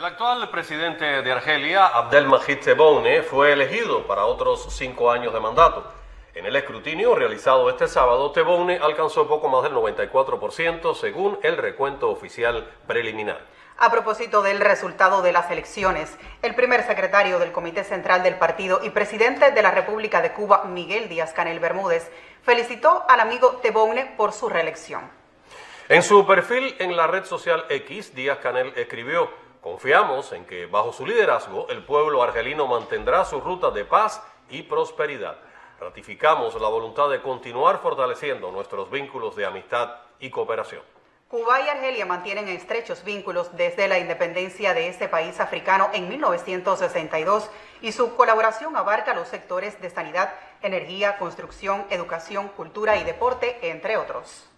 actual presidente de Argelia, Abdelmadjid Tebboune, fue elegido para otros 5 años de mandato. En el escrutinio realizado este sábado, Tebboune alcanzó poco más del 94% según el recuento oficial preliminar. A propósito del resultado de las elecciones, el primer secretario del Comité Central del Partido y presidente de la República de Cuba, Miguel Díaz-Canel Bermúdez, felicitó al amigo Tebboune por su reelección. En su perfil en la red social X, Díaz-Canel escribió: "Confiamos en que bajo su liderazgo el pueblo argelino mantendrá su ruta de paz y prosperidad. Ratificamos la voluntad de continuar fortaleciendo nuestros vínculos de amistad y cooperación". Cuba y Argelia mantienen estrechos vínculos desde la independencia de este país africano en 1962 y su colaboración abarca los sectores de sanidad, energía, construcción, educación, cultura y deporte, entre otros.